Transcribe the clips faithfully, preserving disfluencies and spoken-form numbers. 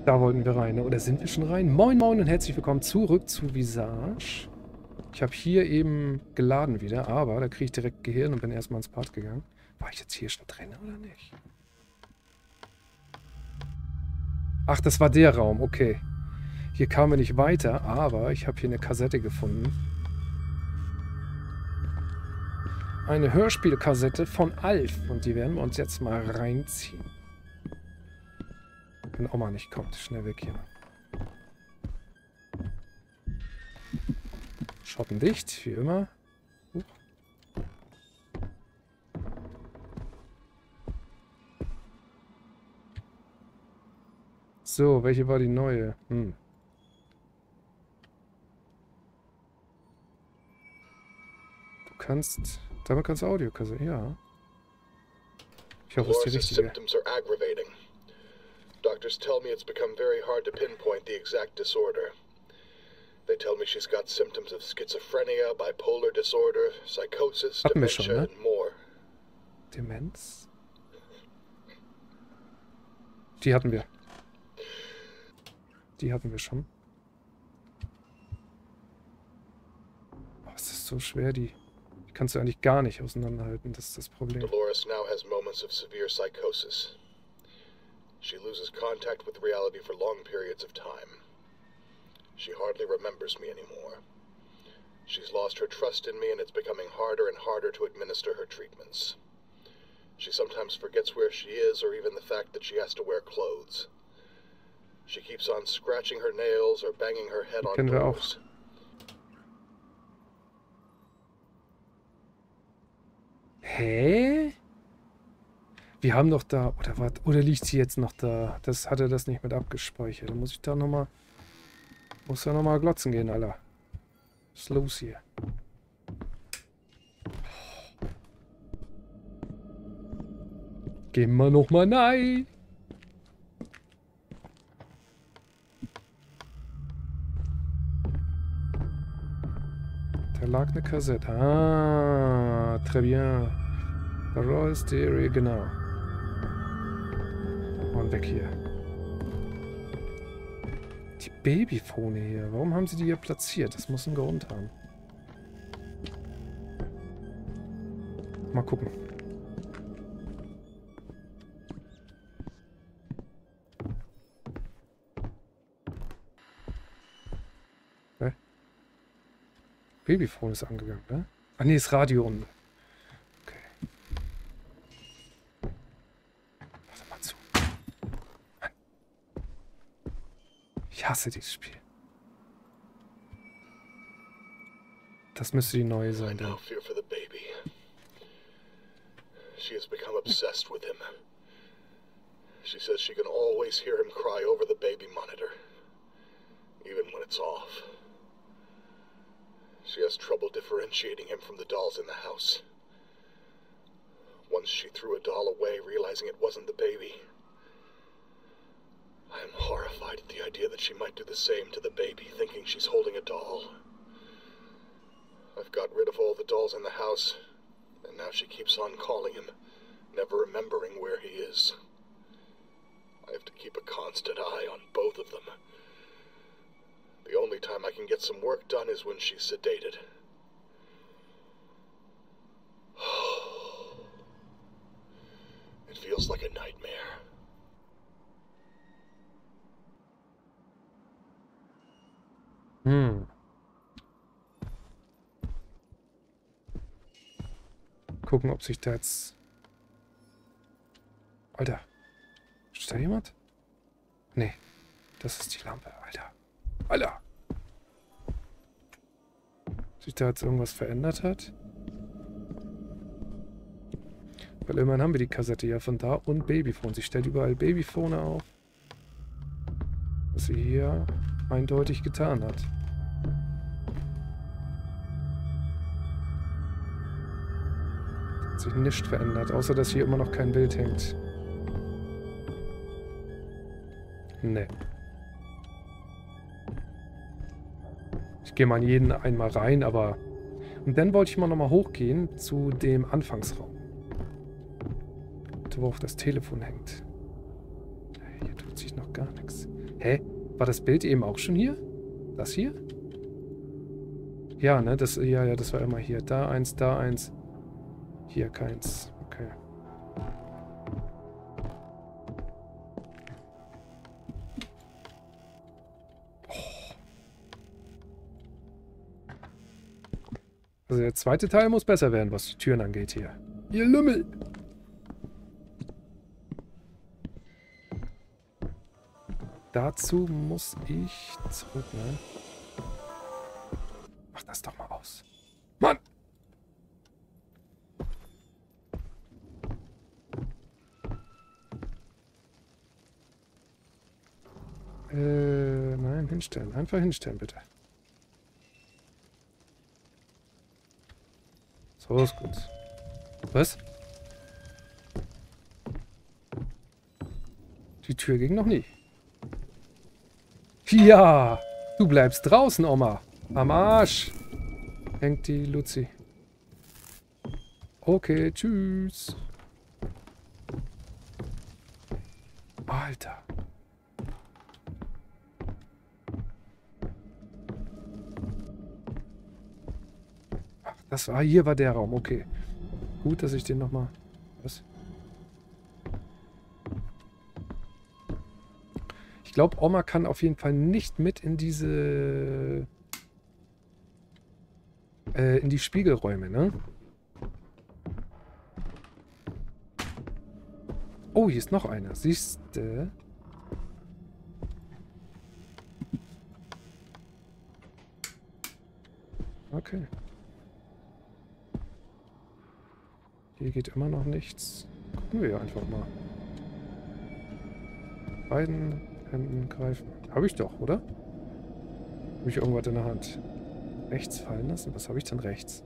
Da wollten wir rein, ne? Oder sind wir schon rein? Moin Moin und herzlich willkommen zurück zu Visage. Ich habe hier eben geladen wieder, aber da kriege ich direkt Gehirn und bin erstmal ins Bad gegangen. War ich jetzt hier schon drin oder nicht? Ach, das war der Raum, okay. Hier kamen wir nicht weiter, aber ich habe hier eine Kassette gefunden. Eine Hörspielkassette von Alf und die werden wir uns jetzt mal reinziehen. Wenn Oma nicht kommt, schnell weg hier. Schotten dicht, wie immer. Huch. So, welche war die neue? Hm. Du kannst... Damit kannst du Audiokassette, ja. Ich hoffe, es ist die richtige. Doctors tell me it's become very hard to pinpoint the exact disorder. They tell me she's got symptoms of schizophrenia, bipolar disorder, psychosis, Hatten wir dementia, schon, ne? and more. Demenz? Die hatten wir. Die hatten wir schon. Oh, es ist so schwer, die... Die kannst du eigentlich gar nicht auseinanderhalten, das ist das Problem. Dolores now has moments of severe psychosis. She loses contact with reality for long periods of time. She hardly remembers me anymore. She's lost her trust in me and it's becoming harder and harder to administer her treatments. She sometimes forgets where she is or even the fact that she has to wear clothes. She keeps on scratching her nails or banging her head on Kennen wir auch. doors. Hä? Wir haben doch da... Oder was? Oder liegt sie jetzt noch da? Das hat er das nicht mit abgespeichert. Dann muss ich da nochmal... Muss da nochmal glotzen gehen, Alter. Was ist los hier? Gehen wir nochmal nein. Da lag eine Kassette. Ah, très bien. The Royal Stereo, genau. Und weg hier. Die Babyphone hier. Warum haben sie die hier platziert? Das muss einen Grund haben. Mal gucken. Hä? Babyphone ist angegangen, ne? Ah ne, ist Radio unten. Ich hasse dieses Spiel. Das müsste die neue sein, I now fear for the baby. She has become obsessed with him. She says she can always hear him cry over the baby monitor, even when it's off. She has trouble differentiating him from the dolls in the house. Once she threw a doll away, realizing it wasn't the baby. I am horrified at the idea that she might do the same to the baby, thinking she's holding a doll. I've got rid of all the dolls in the house, and now she keeps on calling him, never remembering where he is. I have to keep a constant eye on both of them. The only time I can get some work done is when she's sedated. It feels like a nightmare. Hm. Gucken, ob sich da jetzt... Alter. Ist da jemand? Nee. Das ist die Lampe, Alter. Alter! Ob sich da jetzt irgendwas verändert hat? Weil immerhin haben wir die Kassette ja von da und Babyphone. Sie stellt überall Babyphone auf. Was sie hier eindeutig getan hat. Hat sich nichts verändert, außer dass hier immer noch kein Bild hängt. Nee. Ich gehe mal in jeden einmal rein, aber... Und dann wollte ich mal nochmal hochgehen zu dem Anfangsraum. Wo auch das Telefon hängt. Hier tut sich noch gar nichts. Hä? War das Bild eben auch schon hier? Das hier? Ja, ne? Das, ja, ja, das war immer hier. Da eins, da eins. Hier keins. Okay. Oh. Also der zweite Teil muss besser werden, was die Türen angeht hier. Ihr Lümmel! Dazu muss ich zurück, ne? Mach das doch mal aus. Mann! Äh, nein, hinstellen. Einfach hinstellen, bitte. So ist gut. Was? Die Tür ging noch nie. Ja! Du bleibst draußen, Oma. Am Arsch. Hängt die Luzi. Okay, tschüss. Alter. Ach, das war, hier war der Raum, okay. Gut, dass ich den nochmal... Was? Ich glaube, Oma kann auf jeden Fall nicht mit in diese... Äh, in die Spiegelräume, ne? Oh, hier ist noch einer. Siehst du? Okay. Hier geht immer noch nichts. Gucken wir einfach mal. Beiden Händen greifen. Habe ich doch, oder? Habe ich irgendwas in der Hand? Rechts fallen lassen? Was habe ich denn rechts?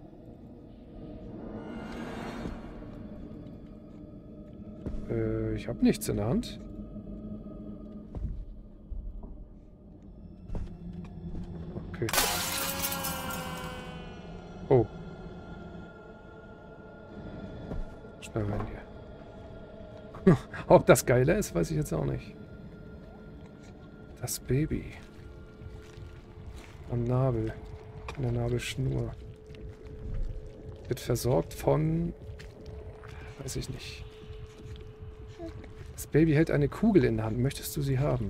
Äh, ich habe nichts in der Hand. Okay. Oh. Schnell rein hier. Ob das geiler ist, weiß ich jetzt auch nicht. Das Baby. Am Nabel. In der Nabelschnur. Wird versorgt von... Weiß ich nicht. Das Baby hält eine Kugel in der Hand. Möchtest du sie haben?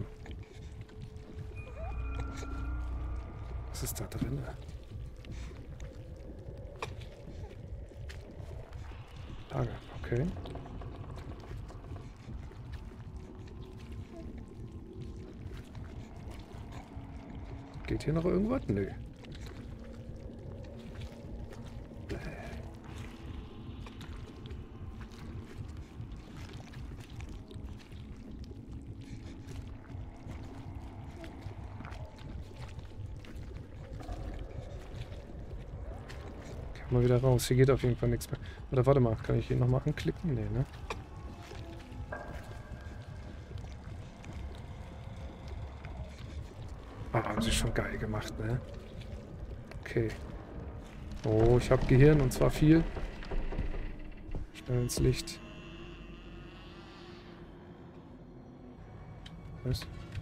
Was ist da drin? Lager, okay. Geht hier noch irgendwas? Nö. Mal wieder raus. Hier geht auf jeden Fall nichts mehr. Oder warte mal, kann ich hier nochmal anklicken? Nee, ne? Ah, haben sie schon geil gemacht, ne? Okay. Oh, ich habe Gehirn und zwar viel. Schnell ins Licht. Was?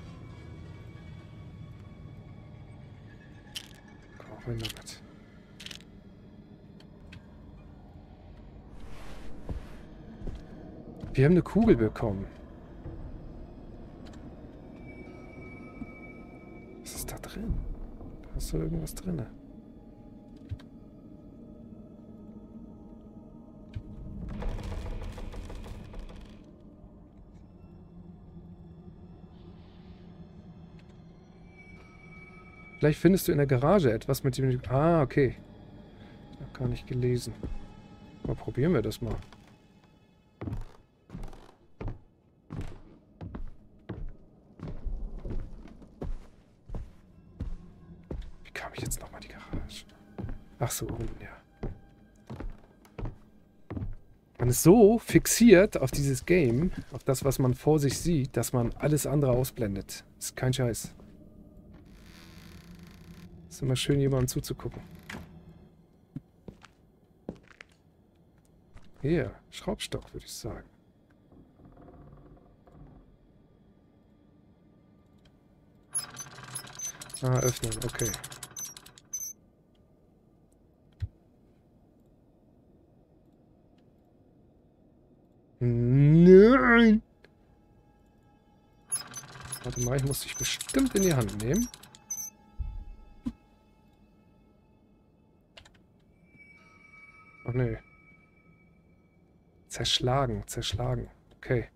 Auch wenn damit. Wir haben eine Kugel bekommen. Was ist da drin? Da ist doch irgendwas drin. Vielleicht findest du in der Garage etwas mit dem... Ah, okay. Ich habe gar nicht gelesen. Mal probieren wir das mal. Jetzt nochmal die Garage. Ach so, ja. Man ist so fixiert auf dieses Game, auf das, was man vor sich sieht, dass man alles andere ausblendet. Ist kein Scheiß. Ist immer schön, jemandem zuzugucken. Hier, Schraubstock, würde ich sagen. Ah, öffnen, okay. Nein! Warte mal, ich muss dich bestimmt in die Hand nehmen. Ach nee. Zerschlagen, zerschlagen. Okay.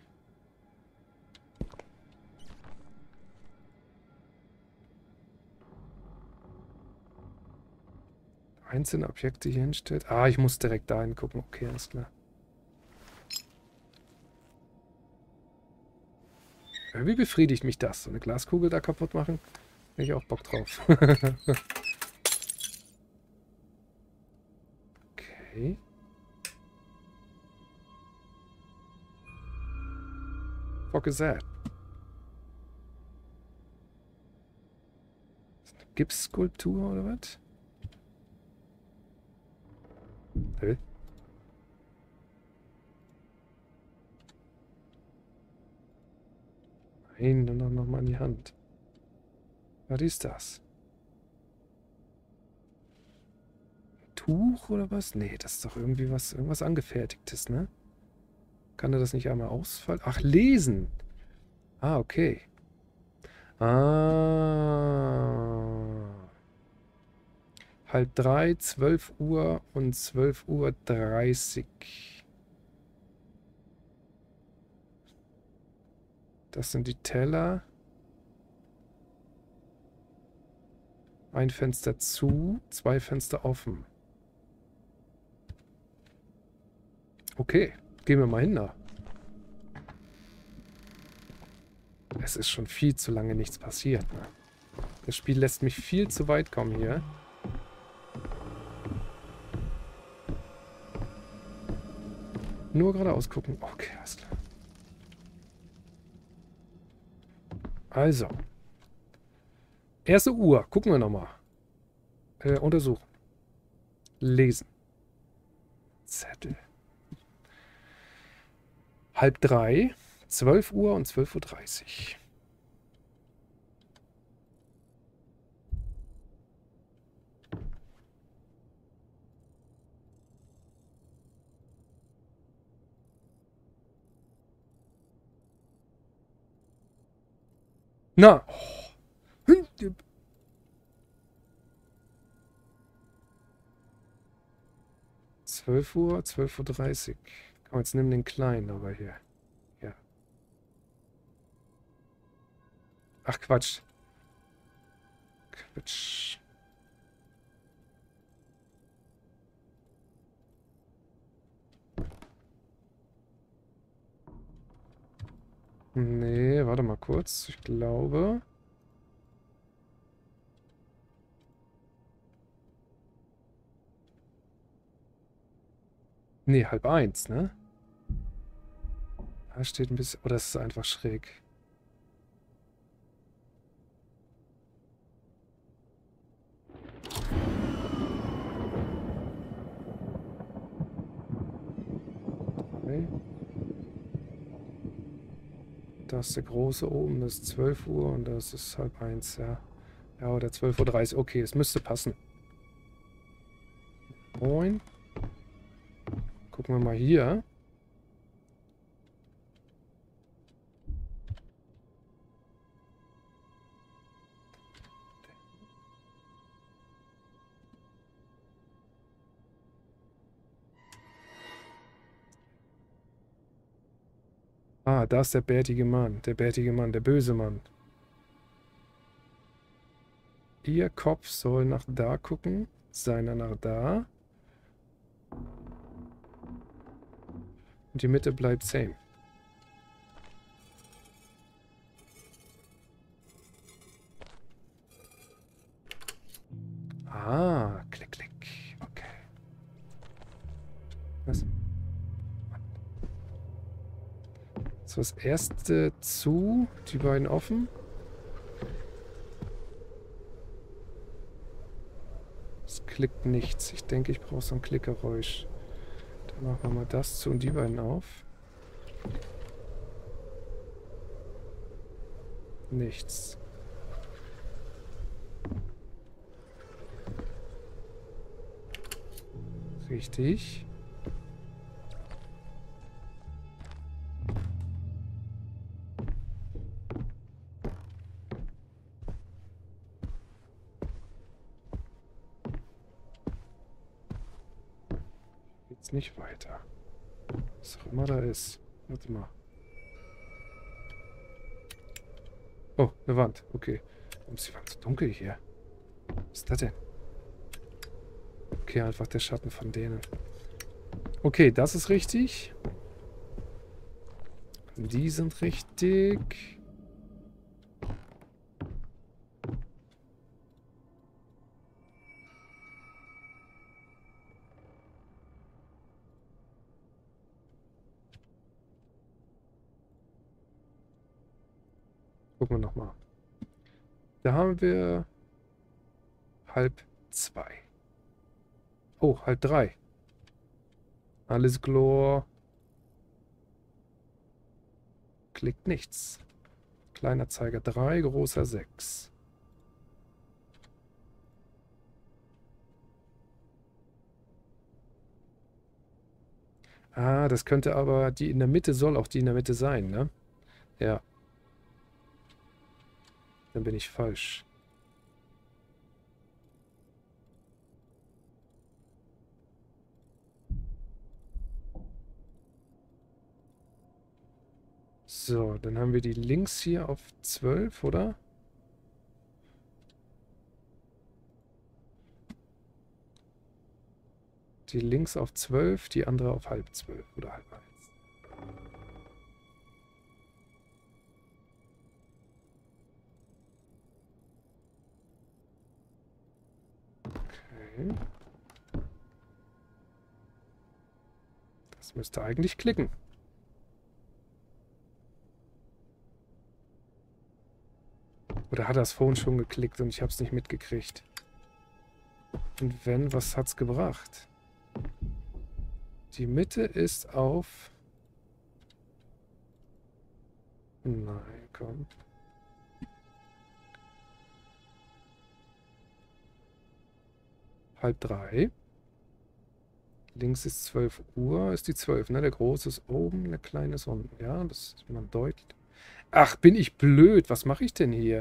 Einzelne Objekte hier hinstellt. Ah, ich muss direkt da hingucken. Okay, alles klar. Wie befriedigt mich das? So eine Glaskugel da kaputt machen? Hätte ich auch Bock drauf. Okay. Fuck is that? Ist das eine Gipsskulptur oder was? Hä? Nein, dann noch mal in die Hand. Was ist das? Ein Tuch oder was? Nee, das ist doch irgendwie was, irgendwas Angefertigtes, ne? Kann er das nicht einmal ausfallen? Ach, lesen! Ah, okay. Ah. Halb drei, zwölf Uhr und zwölf Uhr dreißig. Das sind die Teller. Ein Fenster zu, zwei Fenster offen. Okay, gehen wir mal hin da. Es ist schon viel zu lange nichts passiert. Ne? Das Spiel lässt mich viel zu weit kommen hier. Nur geradeaus gucken. Okay, alles klar. Also. Erste Uhr. Gucken wir nochmal. Äh, untersuchen. Lesen. Zettel. Halb drei. zwölf Uhr und zwölf Uhr dreißig. Na. Oh. zwölf Uhr, zwölf Uhr dreißig. Komm, jetzt nimm den kleinen aber hier. Ja. Ach, Quatsch. Quatsch. Nee, warte mal kurz. Ich glaube... Nee, halb eins, ne? Da steht ein bisschen... Oder ist es einfach schräg? Okay. Da ist der große oben, das ist zwölf Uhr und das ist halb eins, ja. Ja, oder zwölf Uhr dreißig. Okay, es müsste passen. Moin. Gucken wir mal hier. Ah, da ist der bärtige Mann. Der bärtige Mann, der böse Mann. Ihr Kopf soll nach da gucken. Seiner nach da. Und die Mitte bleibt same. Ah, klick, klick. Okay. Was? So, das erste zu, die beiden offen. Es klickt nichts. Ich denke, ich brauche so ein Klickgeräusch. Dann machen wir mal das zu und die beiden auf. Nichts. Richtig. Geht's nicht weiter. Was auch immer da ist. Warte mal. Oh, eine Wand. Okay. Warum ist die Wand so dunkel hier? Was ist das denn? Okay, einfach der Schatten von denen. Okay, das ist richtig. Die sind richtig. Gucken wir nochmal. Da haben wir halb zwei. Oh, halb drei. Alles klar. Klickt nichts. Kleiner Zeiger drei, großer sechs. Ah, das könnte aber, die in der Mitte soll auch die in der Mitte sein, ne? Ja. Dann bin ich falsch. So, dann haben wir die links hier auf zwölf, oder? Die links auf zwölf, die andere auf halb zwölf oder halb eins. Okay. Das müsste eigentlich klicken. Oder hat er es vorhin schon geklickt und ich habe es nicht mitgekriegt? Und wenn, was hat's gebracht? Die Mitte ist auf... Nein, komm. Halb drei. Links ist zwölf Uhr, ist die zwölf, ne? Der große ist oben, der kleine ist unten. Ja, das ist man deutlich. Ach, bin ich blöd. Was mache ich denn hier?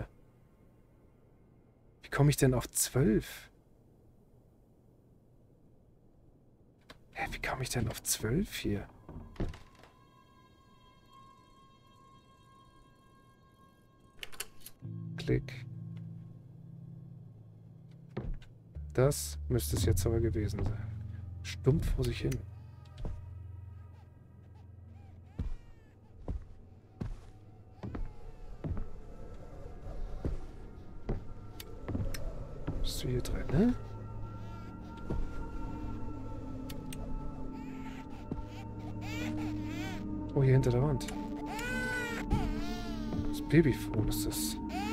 Wie komme ich denn auf zwölf? Hä, wie komme ich denn auf zwölf hier? Klick. Das müsste es jetzt aber gewesen sein. Stumpf vor sich hin. Bist du hier drin, ne? Oh, hier hinter der Wand. Das Babyphone ist das.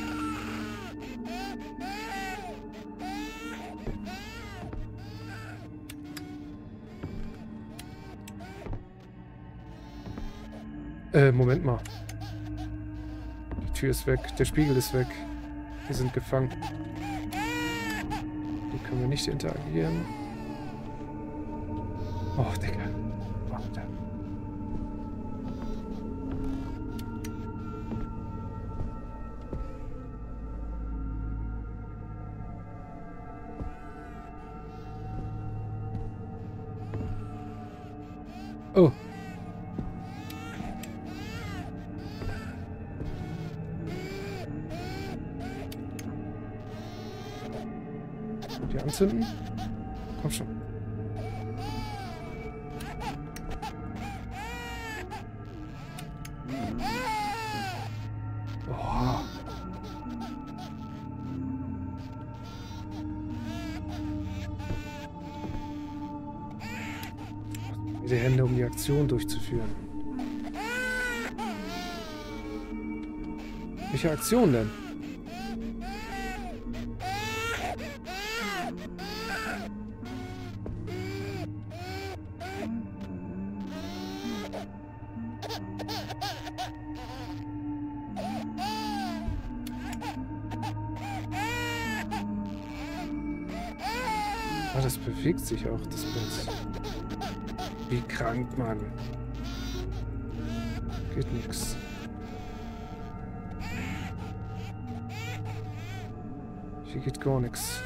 Äh, Moment mal. Die Tür ist weg, der Spiegel ist weg. Wir sind gefangen. Hier können wir nicht interagieren. Oh, Digga. Warte. Oh. Die anzünden? Komm schon. Oh. Die Hände, um die Aktion durchzuführen. Welche Aktion denn? Ah, das bewegt sich auch, das Bild. Wie krank, Mann. Geht nix. Hier geht gar nichts.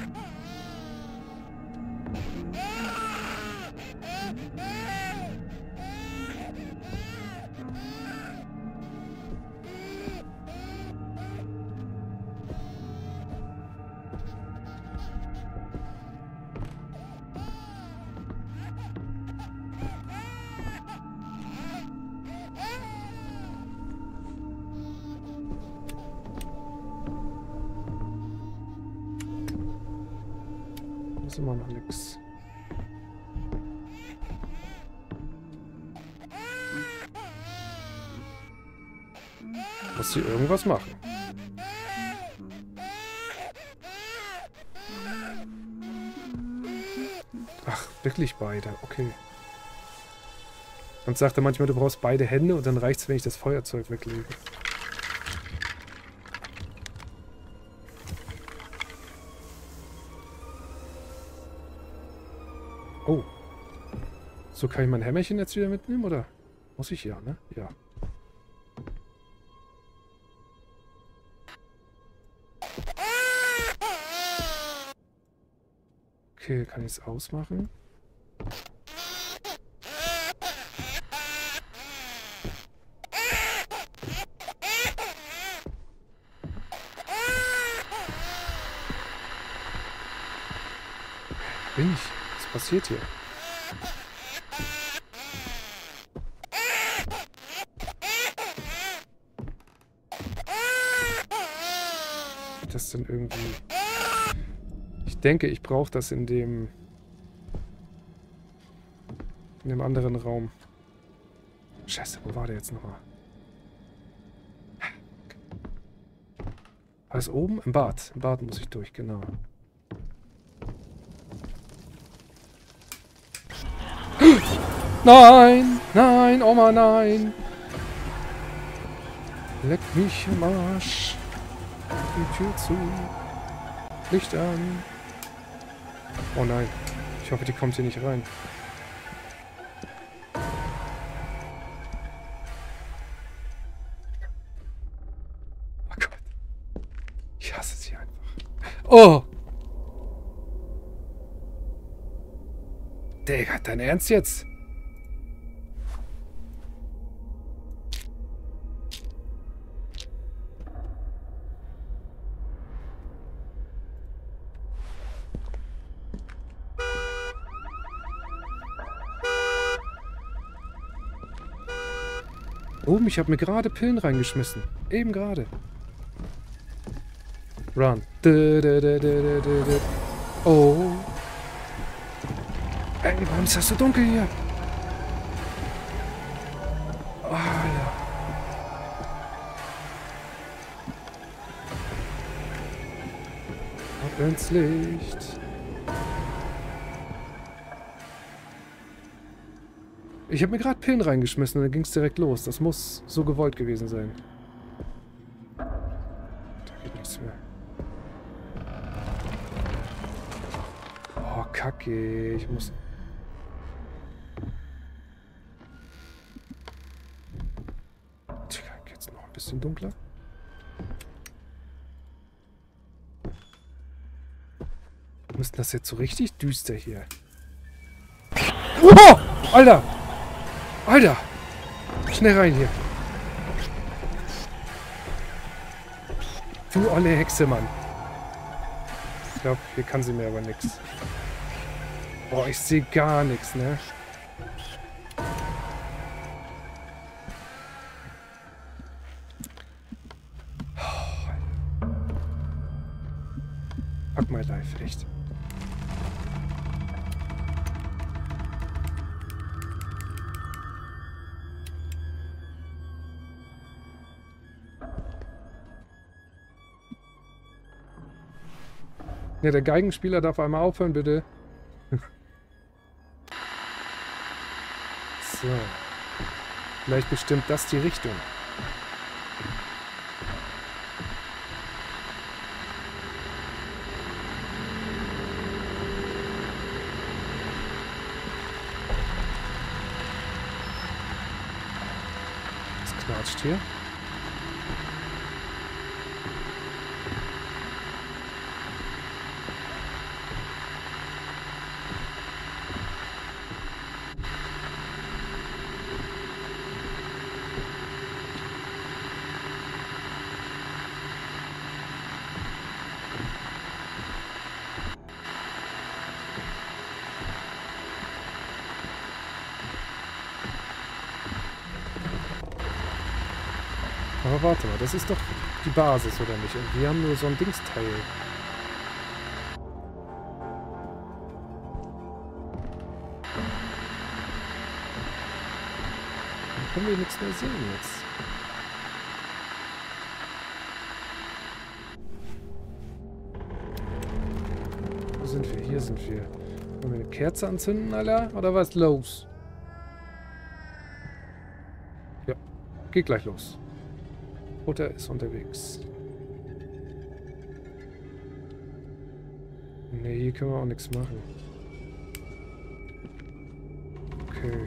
Ist immer noch nix. Muss sie irgendwas machen? Ach, wirklich beide. Okay. Und sagte manchmal, du brauchst beide Hände und dann reicht's, wenn ich das Feuerzeug weglege. Oh. So, kann ich mein Hämmerchen jetzt wieder mitnehmen, oder? Muss ich ja, ne? Ja. Okay, kann ich es ausmachen? Bin ich? Was passiert hier? Das denn irgendwie... Ich denke, ich brauche das in dem... in dem anderen Raum. Scheiße, wo war der jetzt nochmal? War das oben? Im Bad. Im Bad muss ich durch, genau. Nein! Nein! Oma, nein! Leck mich im Arsch. Die Tür zu. Licht an. Oh nein. Ich hoffe, die kommt hier nicht rein. Oh Gott. Ich hasse sie einfach. Oh! Digga, dein Ernst jetzt? Oben, ich habe mir gerade Pillen reingeschmissen. Eben gerade. Run. Oh. Ey, warum ist das so dunkel hier? Oh, Alter. Ab ins Licht. Ich habe mir gerade Pillen reingeschmissen und dann ging es direkt los. Das muss so gewollt gewesen sein. Da geht nichts mehr. Oh, Kacke. Ich muss... Tja, geht's noch ein bisschen dunkler? Müsste das jetzt so richtig düster hier? Oh! Alter! Alter! Schnell rein hier. Du olle Hexe, Mann. Ich glaube, hier kann sie mir aber nichts. Boah, ich sehe gar nichts, ne? Fuck my life, echt. Ja, der Geigenspieler darf einmal aufhören, bitte. So. Vielleicht bestimmt das die Richtung. gequatscht hier. Aber warte mal, das ist doch die Basis, oder nicht? Und wir haben nur so ein Dingsteil. Dann können wir nichts mehr sehen jetzt. Wo sind wir? Hier sind wir. Wollen wir eine Kerze anzünden, Alter? Oder was ist los? Ja, geht gleich los. Butter ist unterwegs. Ne, hier können wir auch nichts machen. Okay.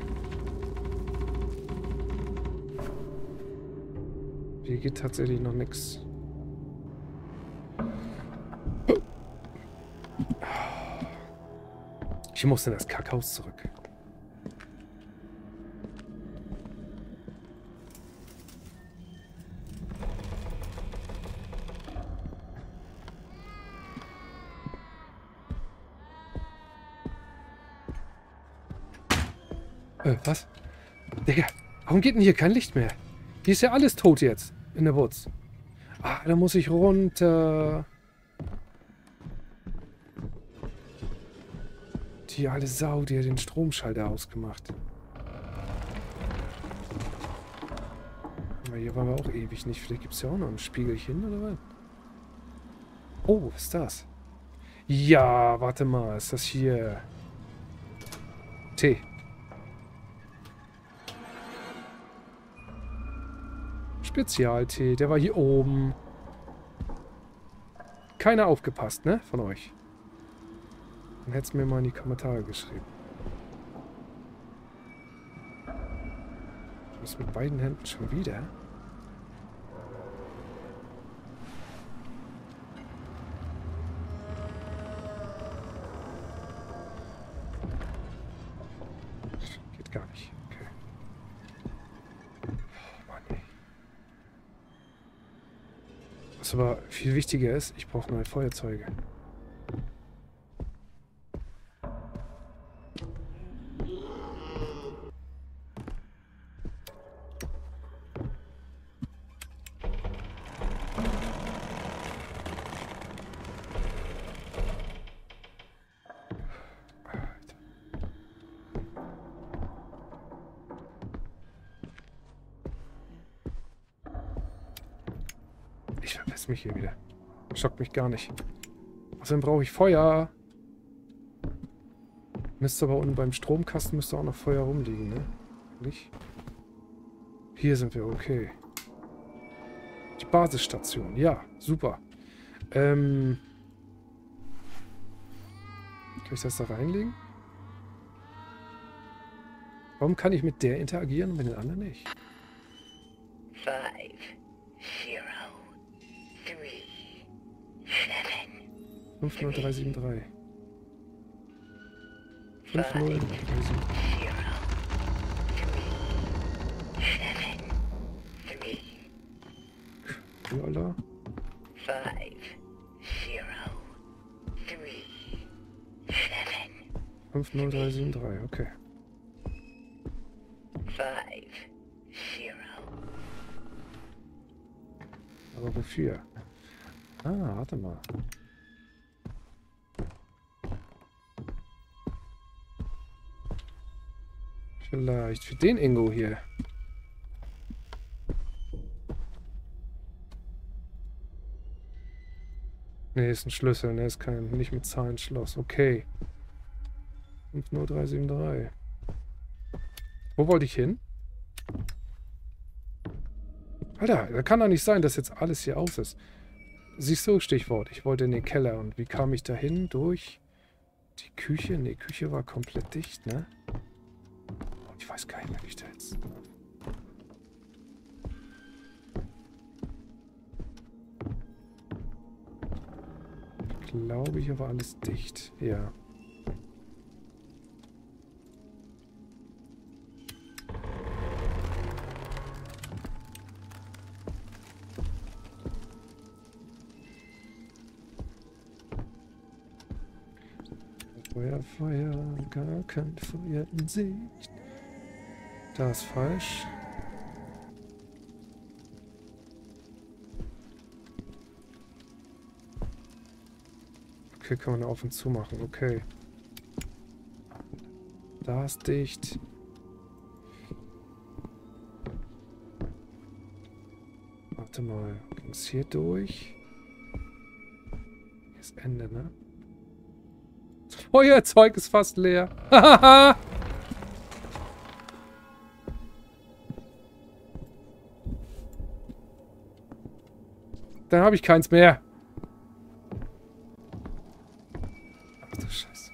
Hier geht tatsächlich noch nichts. Ich muss in das Kackhaus zurück. Äh, was? Digga, warum geht denn hier kein Licht mehr? Hier ist ja alles tot jetzt. In der Woods. Ah, da muss ich runter. Die alte Sau, die hat den Stromschalter ausgemacht. Aber hier waren wir auch ewig nicht. Vielleicht gibt es ja auch noch ein Spiegelchen, oder was? Oh, was ist das? Ja, warte mal. Ist das hier... Tee. Spezialtee, der war hier oben. Keiner aufgepasst, ne? Von euch. Dann hättest du mir mal in die Kommentare geschrieben. Ich muss mit beiden Händen schon wieder. Geht gar nicht. Okay. Oh Mann, ey. Was aber viel wichtiger ist, ich brauche neue Feuerzeuge. Ich verpiss mich hier wieder. Schockt mich gar nicht. Außerdem brauche ich Feuer. Müsste aber unten beim Stromkasten müsste auch noch Feuer rumliegen, ne? Nicht? Hier sind wir, okay. Die Basisstation, ja, super. Ähm. Kann ich das da reinlegen? Warum kann ich mit der interagieren und mit den anderen nicht? Five, zero, three, seven, fünf null drei sieben drei. fünf null drei sieben drei. Lala. Five, zero, three, seven, fünf null drei sieben drei, okay. five, zero. Aber wofür? Ah, warte mal. Vielleicht für den Ingo hier. Ne, ist ein Schlüssel, ne, ist kein, nicht mit Zahlen Schloss. Okay. fünf null drei sieben drei. Wo wollte ich hin? Alter, da kann doch nicht sein, dass jetzt alles hier aus ist. Siehst du, Stichwort, ich wollte in den Keller. Und wie kam ich da hin? Durch die Küche? Ne, Küche war komplett dicht, ne? Ich weiß gar nicht mehr, wie ich da jetzt... Glaube ich, aber alles dicht. Ja. Feuer, Feuer, gar kein Feuer in Sicht. Da ist falsch. Okay, kann man auf und zu machen. Okay. Da ist dicht. Warte mal. Ging es hier durch? Hier ist Ende, ne? Das Feuerzeug ist fast leer. Hahaha! Dann habe ich keins mehr. Ach du Scheiße.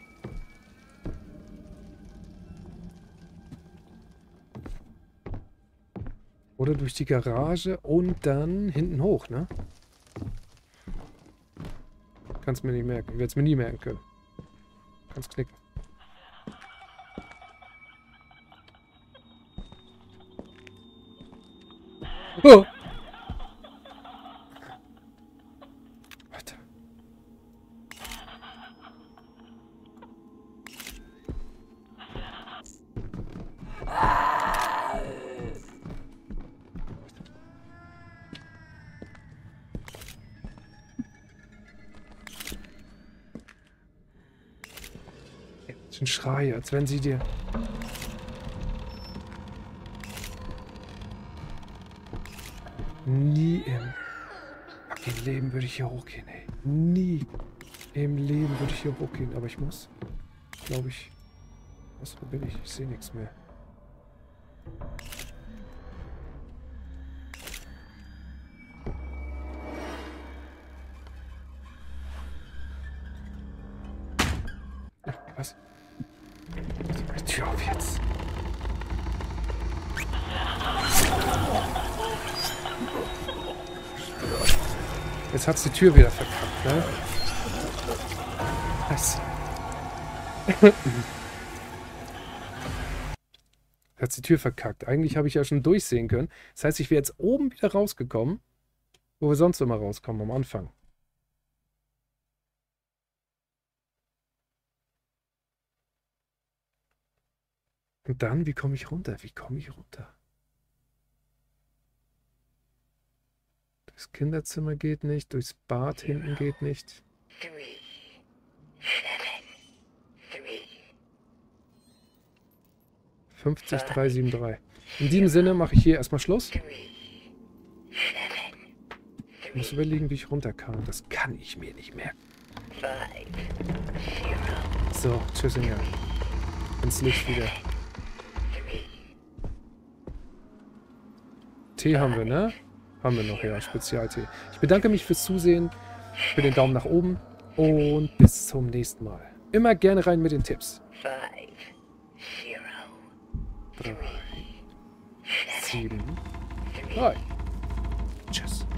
Oder durch die Garage und dann hinten hoch, ne? Kannst mir nicht merken. Ich werde es mir nie merken können. Kannst knicken. Oh! Warte. Ein Schrei, als wenn sie dir... Nie im fucking Leben würde ich hier hochgehen, ey. Nie im Leben würde ich hier hochgehen. Aber ich muss, glaube ich... Was, wo bin ich? Ich sehe nichts mehr. Was? Die Tür auf jetzt. Jetzt hat's die Tür wieder verkackt, ne? Was? Hat's die Tür verkackt. Eigentlich habe ich ja schon durchsehen können. Das heißt, ich wäre jetzt oben wieder rausgekommen, wo wir sonst immer rauskommen, am Anfang. Und dann, wie komme ich runter? Wie komme ich runter? Durchs Kinderzimmer geht nicht, durchs Bad hinten geht nicht. fünfzig drei sieben drei. In diesem Sinne mache ich hier erstmal Schluss. Ich muss überlegen, wie ich runterkam. Das kann ich mir nicht merken. So, tschüss, Inga. Ins Licht wieder. Tee haben wir, ne? Haben wir noch, ja. Spezialtee. Ich bedanke mich fürs Zusehen, für den Daumen nach oben und bis zum nächsten Mal. Immer gerne rein mit den Tipps. drei, sieben, drei. Tschüss.